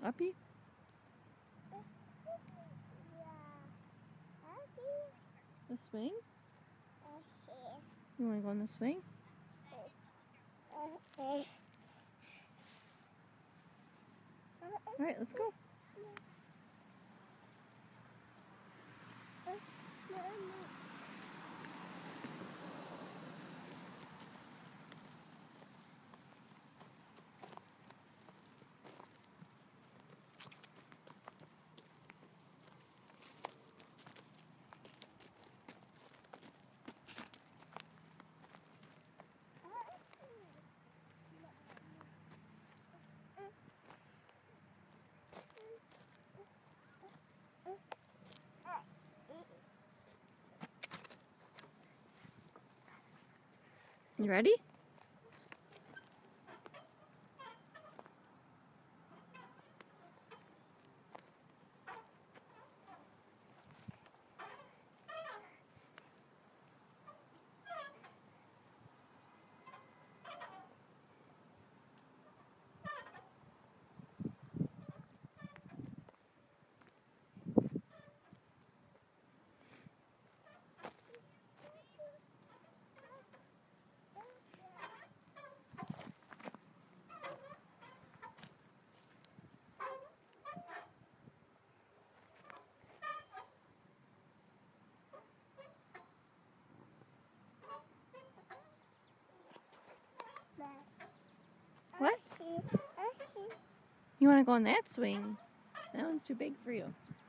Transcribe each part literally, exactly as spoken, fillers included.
Uppy? The swing? You want to go on the swing? Alright, let's go. You ready? What? You want to go on that swing? That one's too big for you.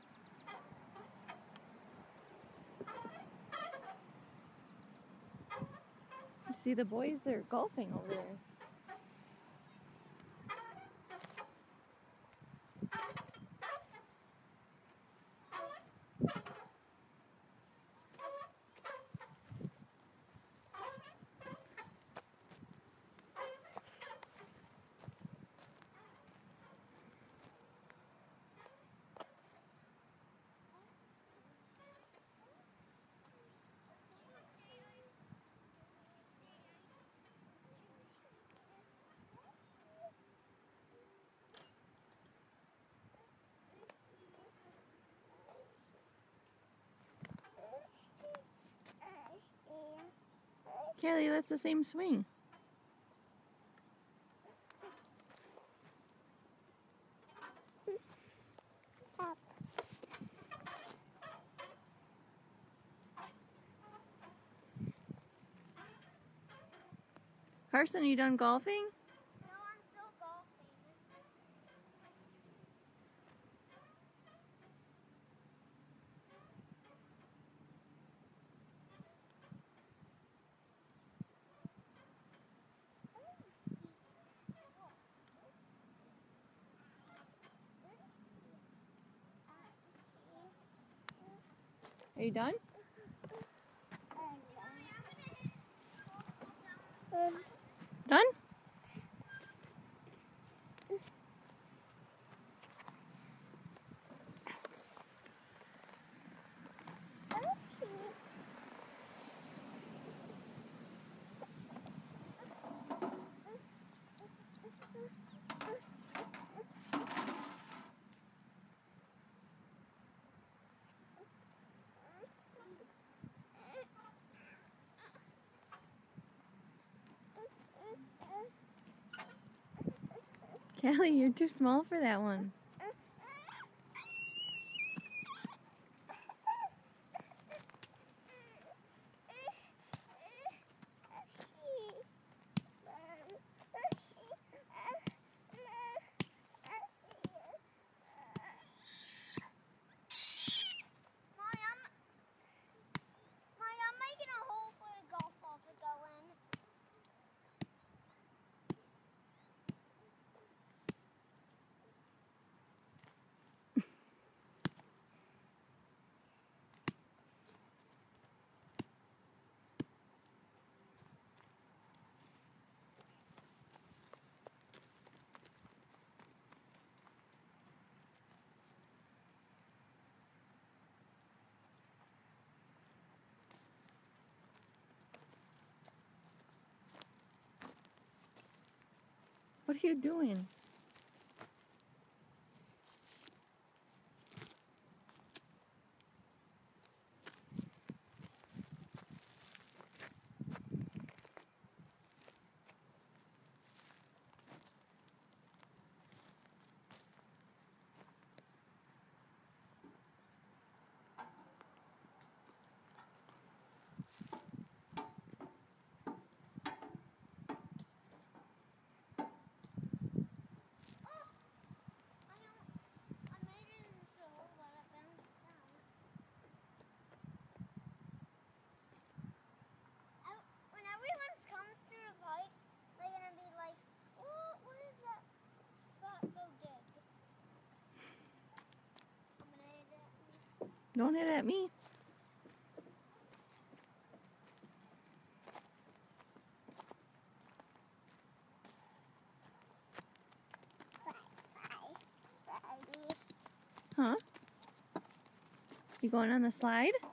You see the boys? They're golfing over there. Kelly, that's the same swing. Carson, are you done golfing? No, I'm still golfing. Are you done? Done? Kelly, you're too small for that one. What are you doing? Don't hit at me. Huh? You going on the slide?